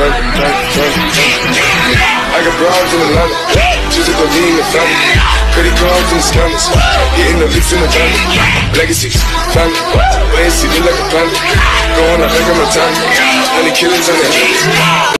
I got broads in Atlanta, just to go lean the family. Credit cards and scammers, hitting the licks in the van. Legacies, family, wait and see, look like a panda. Going out like I'm a time, honey killers on the